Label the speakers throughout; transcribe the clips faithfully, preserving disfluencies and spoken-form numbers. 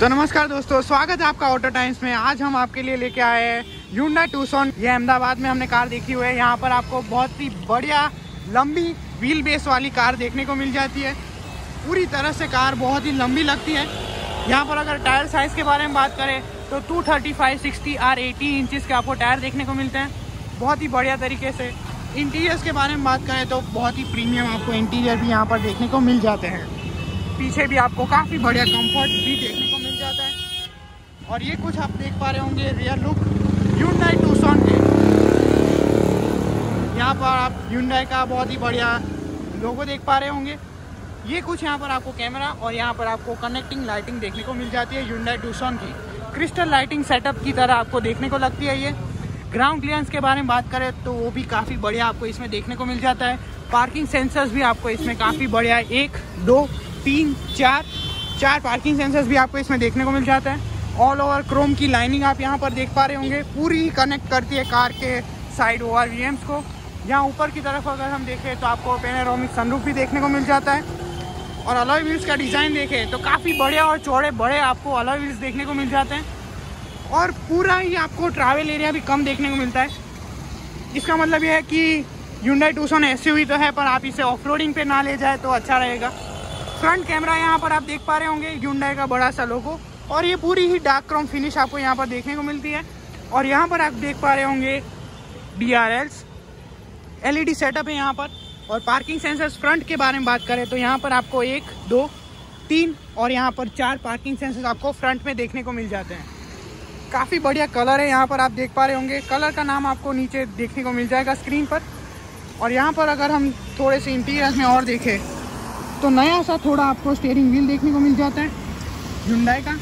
Speaker 1: तो नमस्कार दोस्तों, स्वागत है आपका ऑटो टाइम्स में। आज हम आपके लिए लेके आए हैं Hyundai Tucson। ये अहमदाबाद में हमने कार देखी हुई है। यहाँ पर आपको बहुत ही बढ़िया लंबी व्हील बेस वाली कार देखने को मिल जाती है। पूरी तरह से कार बहुत ही लंबी लगती है। यहाँ पर अगर टायर साइज़ के बारे में बात करें तो two thirty five sixty R eighty inches के आपको टायर देखने को मिलते हैं, बहुत ही बढ़िया तरीके से। इंटीरियर्स के बारे में बात करें तो बहुत ही प्रीमियम आपको इंटीरियर भी यहाँ पर देखने को मिल जाते हैं। पीछे भी आपको काफ़ी बढ़िया कंफर्ट भी देखने को मिल जाता है। और ये कुछ आप देख पा रहे होंगे रियर लुक Hyundai Tucson के। यहाँ पर आप Hyundai का बहुत ही बढ़िया लोगो देख पा रहे होंगे। ये कुछ यहाँ पर आपको कैमरा और यहाँ पर आपको कनेक्टिंग लाइटिंग देखने को मिल जाती है Hyundai Tucson की। क्रिस्टल लाइटिंग सेटअप की तरह आपको देखने को लगती है। ये ग्राउंड क्लियरेंस के बारे में बात करें तो वो भी काफ़ी बढ़िया आपको इसमें देखने को मिल जाता है। पार्किंग सेंसर्स भी आपको इसमें काफ़ी बढ़िया, एक दो तीन चार चार पार्किंग सेंसर्स भी आपको इसमें देखने को मिल जाता है। ऑल ओवर क्रोम की लाइनिंग आप यहाँ पर देख पा रहे होंगे, पूरी कनेक्ट करती है कार के साइड ओवर वी एम्स को। यहाँ ऊपर की तरफ अगर हम देखें तो आपको पैनोरामिक सनरूफ भी देखने को मिल जाता है। और अलॉय व्हील्स का डिज़ाइन देखें तो काफ़ी बढ़िया और चौड़े बड़े आपको अलॉय व्हील्स देखने को मिल जाते हैं। और पूरा ही आपको ट्रैवल एरिया भी कम देखने को मिलता है। इसका मतलब यह है कि Hyundai Tucson एसयूवी तो है, पर आप इसे ऑफ रोडिंग पे ना ले जाए तो अच्छा रहेगा। फ्रंट कैमरा यहाँ पर आप देख पा रहे होंगे Hyundai का बड़ा सा लोगो, और ये पूरी ही डार्क क्रोम फिनिश आपको यहाँ पर देखने को मिलती है। और यहाँ पर आप देख पा रहे होंगे D R Ls LED setup है यहाँ पर। और पार्किंग सेंसर्स फ्रंट के बारे में बात करें तो यहाँ पर आपको एक दो तीन और यहाँ पर चार पार्किंग सेंसर्स आपको फ्रंट में देखने को मिल जाते हैं। काफ़ी बढ़िया कलर है यहाँ पर आप देख पा रहे होंगे। कलर का नाम आपको नीचे देखने को मिल जाएगा स्क्रीन पर। और यहाँ पर अगर हम थोड़े से इंटीरियर में और देखें तो नया सा थोड़ा आपको स्टीयरिंग व्हील देखने को मिल जाता है Hyundai का।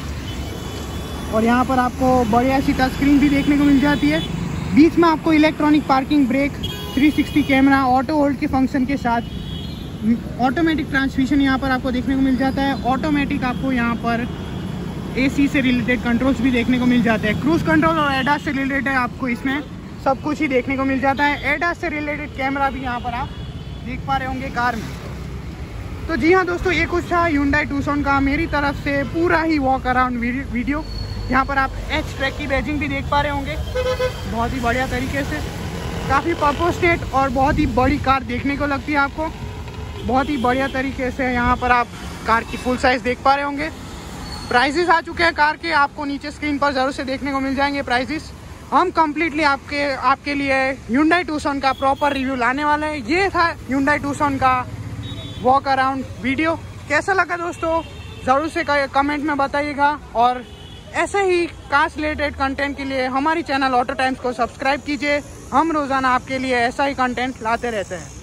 Speaker 1: और यहाँ पर आपको बढ़िया सी टच स्क्रीन भी देखने को मिल जाती है। बीच में आपको electronic parking brake, three sixty camera, auto hold के फंक्शन के साथ ऑटोमेटिक ट्रांसमिशन यहाँ पर आपको देखने को मिल जाता है। ऑटोमेटिक आपको यहाँ पर एसी से रिलेटेड कंट्रोल्स भी देखने को मिल जाते हैं। क्रूज कंट्रोल और एडास से रिलेटेड आपको इसमें सब कुछ ही देखने को मिल जाता है। एडास से रिलेटेड कैमरा भी यहाँ पर आप देख पा रहे होंगे कार में। तो जी हाँ दोस्तों, ये कुछ था Hyundai Tucson का मेरी तरफ से पूरा ही वॉक अराउंड वीडियो। यहाँ पर आप एच ट्रैक की बैजिंग भी देख पा रहे होंगे बहुत ही बढ़िया तरीके से। काफ़ी पर्पसनेट और बहुत ही बड़ी कार देखने को लगती है आपको बहुत ही बढ़िया तरीके से। यहाँ पर आप कार की फुल साइज़ देख पा रहे होंगे। प्राइजेस आ चुके हैं कार के, आपको नीचे स्क्रीन पर ज़रूर से देखने को मिल जाएंगे प्राइजेस। हम कम्प्लीटली आपके आपके लिए Hyundai Tucson का प्रॉपर रिव्यू लाने वाले हैं। ये था Hyundai Tucson का वॉक अराउंड वीडियो। कैसा लगा दोस्तों ज़रूर से कमेंट में बताइएगा। और ऐसे ही कार रिलेटेड कंटेंट के लिए हमारी चैनल ऑटो टाइम्स को सब्सक्राइब कीजिए। हम रोज़ाना आपके लिए ऐसा ही कंटेंट लाते रहते हैं।